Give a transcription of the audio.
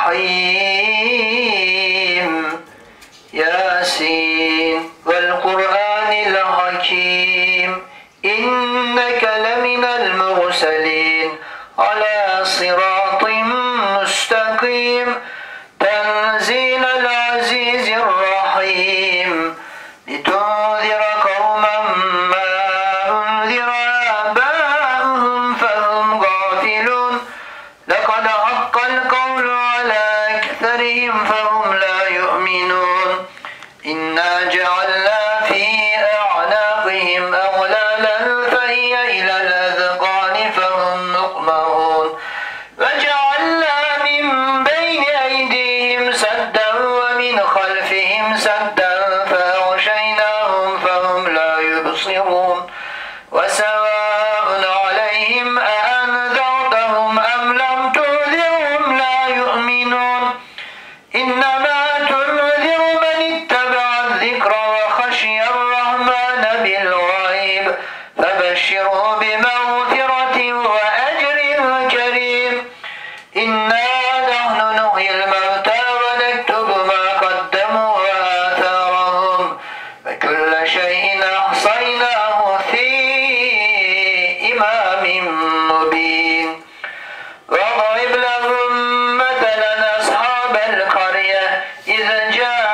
الرحيم ياسين والقرآن الحكيم إنك لمن المرسلين على صراط مستقيم تنزيل العزيز الرحيم لتنذر قوما ما أنذر آباؤهم فهم غافلون لقد حق القول على أكثرهم فهم لا يؤمنون إنا جعلنا في أعناقهم أغلالا فهي إلى الأذقان فهم مقمحون وجعلنا من بين أيديهم سدا ومن خلفهم سدا فأغشيناهم فهم لا يبصرون وسواء عليهم أأنذرتهم أم لم تنذرهم لا يؤمنون إنما تنذر من اتبع الذكر وخشي الرحمن بالغيب فبشره بمغفرة وأجر كريم إنا نحن نحيي الموتى ونكتب ما قدموا وآثارهم وكل شيء أحصيناه في إمام مبين واضرب لهم مثلا أصحاب القرية إذ جاء